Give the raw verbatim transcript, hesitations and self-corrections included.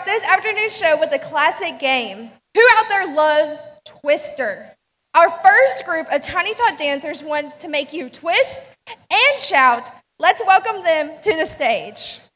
out this afternoon's show with a classic game. Who out there loves Twister? Our first group of Tiny Tot dancers want to make you twist and shout. Let's welcome them to the stage.